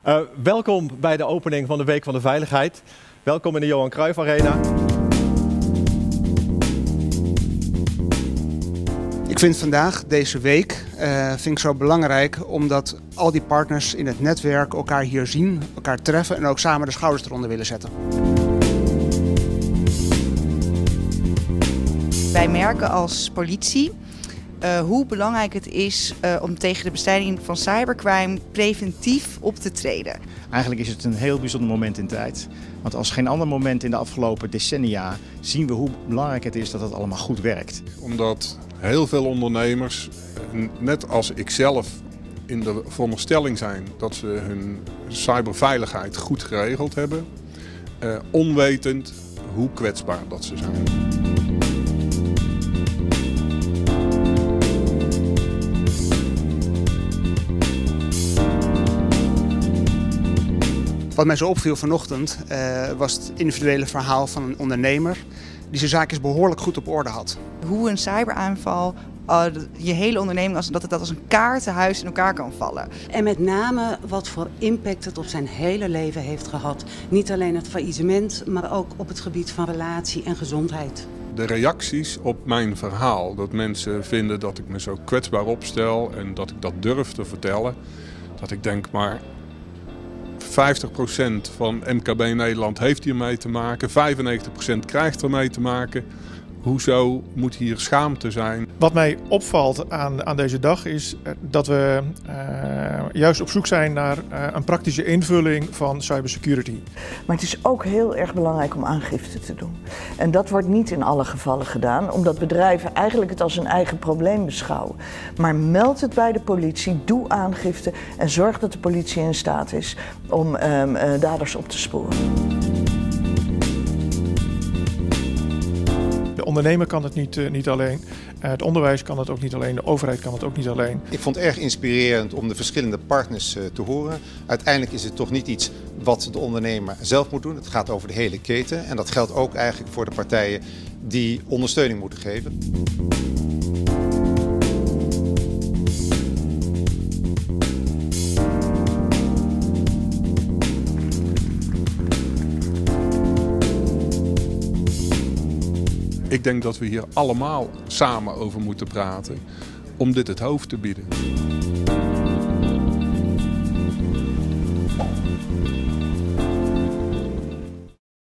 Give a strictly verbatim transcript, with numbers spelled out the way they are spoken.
Uh, welkom bij de opening van de Week van de Veiligheid. Welkom in de Johan Cruijff Arena. Ik vind vandaag, deze week, uh, vind ik zo belangrijk omdat al die partners in het netwerk elkaar hier zien, elkaar treffen en ook samen de schouders eronder willen zetten. Wij merken als politie uh, hoe belangrijk het is uh, om tegen de bestrijding van cybercrime preventief op te treden. Eigenlijk is het een heel bijzonder moment in tijd. Want als geen ander moment in de afgelopen decennia zien we hoe belangrijk het is dat het allemaal goed werkt. Omdat heel veel ondernemers, net als ik zelf, in de veronderstelling zijn dat ze hun cyberveiligheid goed geregeld hebben, eh, onwetend hoe kwetsbaar dat ze zijn. Wat mij zo opviel vanochtend uh, was het individuele verhaal van een ondernemer die zijn zaakjes behoorlijk goed op orde had. Hoe een cyberaanval uh, je hele onderneming, als, dat het dat als een kaartenhuis in elkaar kan vallen. En met name wat voor impact het op zijn hele leven heeft gehad. Niet alleen het faillissement, maar ook op het gebied van relatie en gezondheid. De reacties op mijn verhaal, dat mensen vinden dat ik me zo kwetsbaar opstel en dat ik dat durf te vertellen, dat ik denk maar vijftig procent van M K B Nederland heeft hiermee te maken, vijfennegentig procent krijgt ermee te maken. Hoezo moet hier schaamte zijn? Wat mij opvalt aan, aan deze dag is dat we uh, juist op zoek zijn naar uh, een praktische invulling van cybersecurity. Maar het is ook heel erg belangrijk om aangifte te doen. En dat wordt niet in alle gevallen gedaan, omdat bedrijven eigenlijk het als een eigen probleem beschouwen. Maar meld het bij de politie, doe aangifte en zorg dat de politie in staat is om um, uh, daders op te sporen. De ondernemer kan het niet, uh, niet alleen, uh, het onderwijs kan het ook niet alleen, de overheid kan het ook niet alleen. Ik vond het erg inspirerend om de verschillende partners uh, te horen. Uiteindelijk is het toch niet iets wat de ondernemer zelf moet doen. Het gaat over de hele keten en dat geldt ook eigenlijk voor de partijen die ondersteuning moeten geven. Ik denk dat we hier allemaal samen over moeten praten om dit het hoofd te bieden.